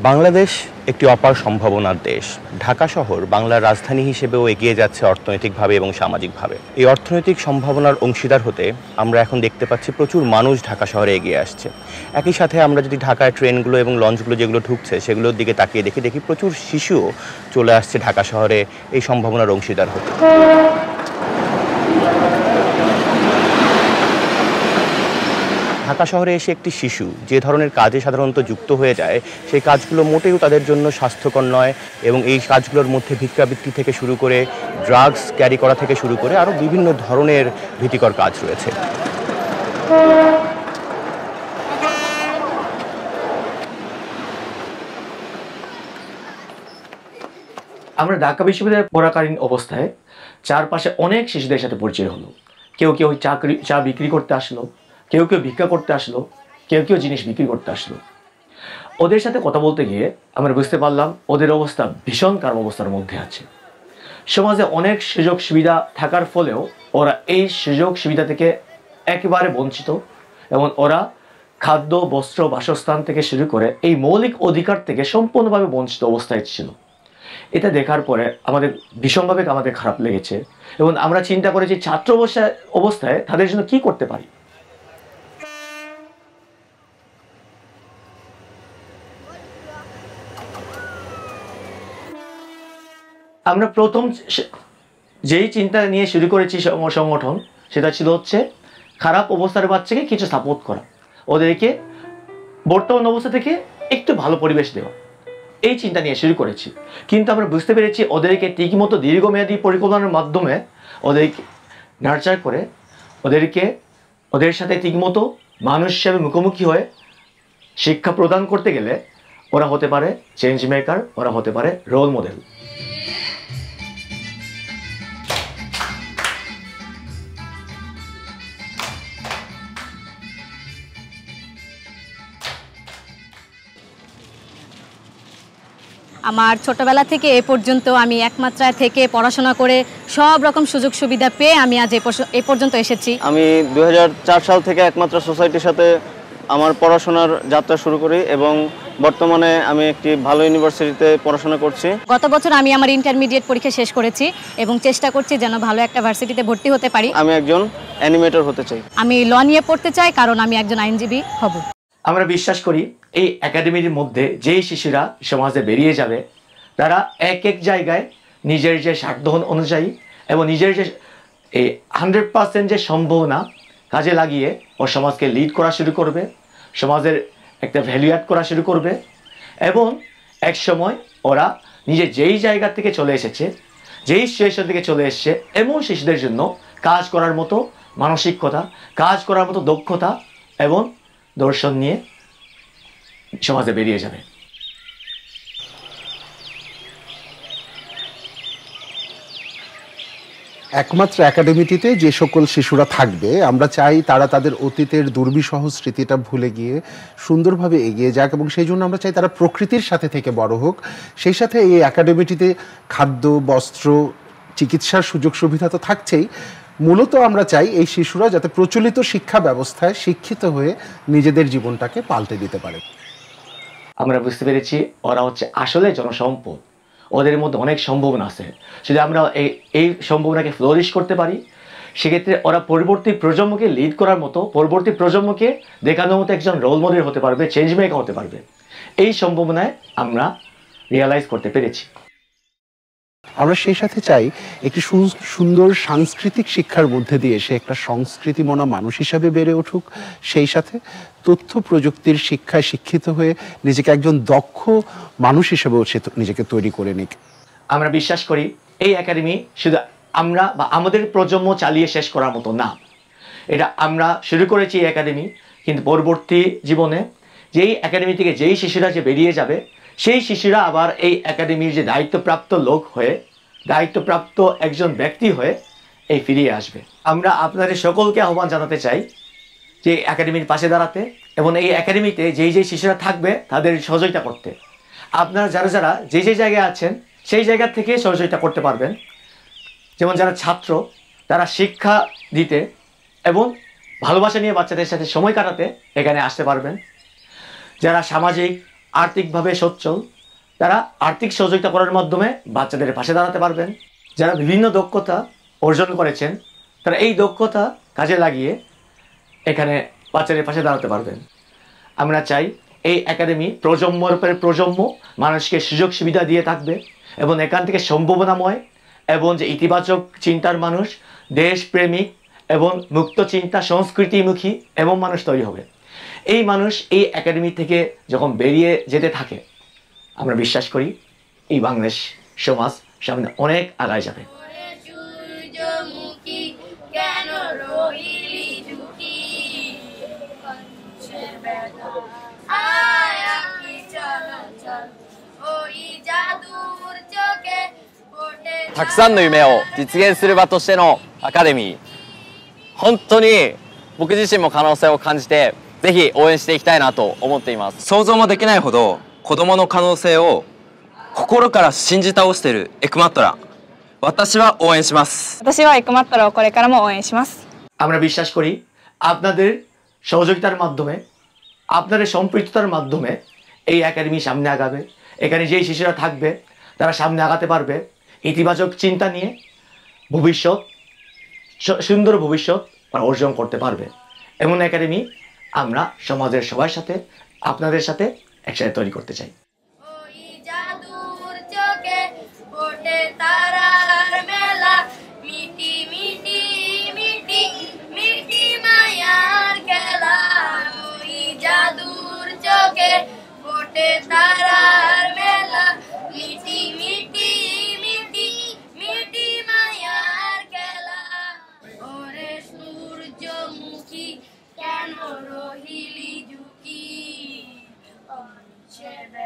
বাংলাদেশ একটি অপার সম্ভাবনার দেশ। ঢাকা শহর বাংলার রাজধানী হিসেবেও এগিয়ে যাচ্ছে অর্থনৈতিকভাবে এবং সামাজিকভাবে। এই অর্থনৈতিক সম্ভাবনার অংশীদার হতে আমরা এখন দেখতে পাচ্ছি প্রচুর মানুষ ঢাকা শহরে এগিয়ে আসছে। একই সাথে আমরা যদি ঢাকায় ট্রেনগুলো এবং লঞ্চগুলো যেগুলো ঢুকছে সেগুলোর দিকে তাকিয়ে দেখি প্রচুর শিশুও চলে আসছে ঢাকা শহরে এই সম্ভাবনার অংশীদার হতে। ঢাকা শহরে এসে একটি শিশু যে ধরনের কাজে সাধারণত যুক্ত হয়ে যায় সেই কাজগুলো মোটেও তাদের জন্য স্বাস্থ্যকর নয় এবং এই কাজগুলোর মধ্যে ভিক্ষাবৃত্তি থেকে শুরু করে ড্রাগস ক্যারি করা থেকে শুরু করে আরও বিভিন্ন ধরনের ভীতিকর কাজ রয়েছে। আমরা ঢাকা বিশ্ববিদ্যালয়ে পড়াকালীন অবস্থায় চারপাশে অনেক শিশুদের সাথে পরিচয় হলো। কেউ কেউ চা বিক্রি করতে আসলো, কেউ কেউ ভিক্ষা করতে আসলো, কেউ কেউ জিনিস বিক্রি করতে আসলো। ওদের সাথে কথা বলতে গিয়ে আমরা বুঝতে পারলাম ওদের অবস্থা ভীষণ খারাপ অবস্থার মধ্যে আছে। সমাজে অনেক সুযোগ সুবিধা থাকার ফলেও ওরা এই সুযোগ সুবিধা থেকে একেবারে বঞ্চিত এবং ওরা খাদ্য, বস্ত্র, বাসস্থান থেকে শুরু করে এই মৌলিক অধিকার থেকে সম্পূর্ণভাবে বঞ্চিত অবস্থায় ছিল। এটা দেখার পরে আমাদের ভীষণভাবে আমাদের খারাপ লেগেছে এবং আমরা চিন্তা করেছি ছাত্র অবস্থায় তাদের জন্য কি করতে পারি। আমরা প্রথম যেই চিন্তা নিয়ে শুরু করেছি সংগঠন সেটা ছিল হচ্ছে খারাপ অবস্থার বাচ্চাকে কিছু সাপোর্ট করা, ওদেরকে বর্তমান অবস্থা থেকে একটু ভালো পরিবেশ দেওয়া, এই চিন্তা নিয়ে শুরু করেছি। কিন্তু আমরা বুঝতে পেরেছি ওদেরকে ঠিকমতো দীর্ঘমেয়াদী পরিকল্পনার মাধ্যমে ওদেরকে নার্চার করে ওদের সাথে ঠিকমতো মানুষ হিসেবে মুখোমুখি হয়ে শিক্ষা প্রদান করতে গেলে ওরা হতে পারে চেঞ্জ মেকার, ওরা হতে পারে রোল মডেল। আমার ছোটবেলা থেকে এ পর্যন্ত আমি একমাত্রায় থেকে পড়াশোনা করে সব রকম সুযোগ সুবিধা পেয়ে আমি আজ এ পর্যন্ত এসেছি। আমি 2004 সাল থেকে একমাত্র সোসাইটির সাথে আমার পড়াশোনার যাত্রা শুরু করি এবং বর্তমানে আমি একটি ভালো ইউনিভার্সিটিতে পড়াশোনা করছি। গত বছর আমি আমার ইন্টারমিডিয়েট পরীক্ষা শেষ করেছি এবং চেষ্টা করছি যেন ভালো একটা ভার্সিটিতে ভর্তি হতে পারি। আমি একজন অ্যানিমেটর হতে চাই। আমি ল নিয়ে পড়তে চাই কারণ আমি একজন আইনজীবী হব। আমরা বিশ্বাস করি এই একাডেমির মধ্যে যেই শিশুরা সমাজে বেরিয়ে যাবে তারা এক এক জায়গায় নিজের যে স্বার্থ অনুযায়ী এবং নিজের যে এই 100% যে সম্ভাবনা কাজে লাগিয়ে ও সমাজকে লিড করা শুরু করবে, সমাজের একটা ভ্যালু অ্যাড করা শুরু করবে এবং এক সময় ওরা নিজে যেই জায়গা থেকে চলে এসেছে, যেই সিচুয়েশন থেকে চলে এসেছে এমন শিশুদের জন্য কাজ করার মতো মানসিকতা, কাজ করার মতো দক্ষতা এবং দর্শন নিয়ে সমাজে বেরিয়ে যাবে। একমাত্র একাডেমিটিতে যে সকল শিশুরা থাকবে আমরা চাই তারা তাদের অতীতের দুর্বিষহ স্মৃতিটা ভুলে গিয়ে সুন্দরভাবে এগিয়ে যাক এবং সেই জন্য আমরা চাই তারা প্রকৃতির সাথে থেকে বড় হোক। সেই সাথে এই একাডেমিটিতে খাদ্য, বস্ত্র, চিকিৎসার সুযোগ সুবিধা তো থাকছেই, মূলত আমরা চাই এই শিশুরা যাতে প্রচলিত শিক্ষা ব্যবস্থায় শিক্ষিত হয়ে নিজেদের জীবনটাকে পাল্টে দিতে পারে। আমরা বুঝতে পেরেছি ওরা হচ্ছে আসলে জনসম্পদ, ওদের মধ্যে অনেক সম্ভাবনা আছে। যদি আমরা এই সম্ভাবনাকে ফ্লোরিশ করতে পারি সেক্ষেত্রে ওরা পরবর্তী প্রজন্মকে লিড করার মতো, পরবর্তী প্রজন্মকে দেখানোর মতো একজন রোল মডেল হতে পারবে, চেঞ্জ মেকার হতে পারবে। এই সম্ভাবনায় আমরা রিয়ালাইজ করতে পেরেছি। আমরা সেই সাথে চাই একটি সুন্দর সাংস্কৃতিক শিক্ষার মধ্যে দিয়ে সে একটা সংস্কৃতিমনা মানুষ হিসাবে বেড়ে উঠুক, সেই সাথে তথ্য প্রযুক্তির শিক্ষায় শিক্ষিত হয়ে নিজেকে একজন দক্ষ মানুষ হিসেবেও সে নিজেকে তৈরি করে নিক। আমরা বিশ্বাস করি এই একাডেমি শুধু আমরা বা আমাদের প্রজন্ম চালিয়ে শেষ করার মতো না। এটা আমরা শুরু করেছি এই একাডেমি, কিন্তু পরবর্তী জীবনে যেই একাডেমি থেকে যেই শিশুরা যে বেরিয়ে যাবে সেই শিশুরা আবার এই একাডেমির যে দায়িত্বপ্রাপ্ত লোক হয়ে, দায়িত্বপ্রাপ্ত একজন ব্যক্তি হয়ে এই ফিরিয়ে আসবে। আমরা আপনাদের সকলকে আহ্বান জানাতে চাই যে একাডেমির পাশে দাঁড়াতে এবং এই একাডেমিতে যেই যেই শিশুরা থাকবে তাদের সহযোগিতা করতে। আপনারা যারা যে জায়গায় আছেন সেই জায়গা থেকে সহযোগিতা করতে পারবেন। যেমন যারা ছাত্র তারা শিক্ষা দিতে এবং ভালোবাসা নিয়ে বাচ্চাদের সাথে সময় কাটাতে এখানে আসতে পারবেন। যারা সামাজিক আর্থিকভাবে সচ্ছল, তারা আর্থিক সহযোগিতা করার মাধ্যমে বাচ্চাদের পাশে দাঁড়াতে পারবেন। যারা বিভিন্ন দক্ষতা অর্জন করেছেন তারা এই দক্ষতা কাজে লাগিয়ে এখানে বাচ্চাদের পাশে দাঁড়াতে পারবেন। আমরা চাই এই একাডেমি প্রজন্মের পরে প্রজন্ম মানুষকে সুযোগ সুবিধা দিয়ে থাকবে এবং এখান থেকে সম্ভাবনাময় এবং যে ইতিবাচক চিন্তার মানুষ, দেশপ্রেমিক এবং মুক্ত চিন্তা সংস্কৃতিমুখী এমন মানুষ তৈরি হবে। এই মানুষ এই একাডেমি থেকে যখন বেরিয়ে যেতে থাকে আমরা বিশ্বাস করি এই বাংলাদেশ সমাজ সামনে অনেক আগায় যাবে। সূর্যমুখী কেন রহিলি ঝুঁকি, আয় আঁকি চল চল ওই জাদুর চোখে ফোটে たくさんの夢を実現する場としてのアカデミー、本当に僕自身も可能性を感じてぜひ応援していきたいなと思っています。 想像もできないほど子供の可能性を心から信じ倒しているエクマットラ、私は応援します。 私はエクマットラをこれからも応援します。 আমরা বিশ্বাস করি আপনাদের সহযোগিতার মাধ্যমে, আপনাদের সম্পৃক্ততার মাধ্যমে এই একাডেমি সামনে আগাবে। এখানে যেই শিশুরা থাকবে তারা সামনে আগাতে পারবে ইতিবাচক চিন্তা নিয়ে, ভবিষ্যৎ সুন্দর ভবিষ্যৎ অর্জন করতে পারবে। এমন একাডেমি আমরা সমাজের সবার সাথে, আপনাদের সাথে একসাথে তৈরি করতে চাই। ওই জাদুর চোখে ফোটে তারার মেলা, মিটি মিটি মিটি মিটি মায়ার খেলা, ওই জাদুর চোখে ফোটে তারার মেলা, মিটি মিটি মিটি মিটি মায়ার খেলা। ওরে সূর্যমুখী কেন রহিলি ঝুঁকি,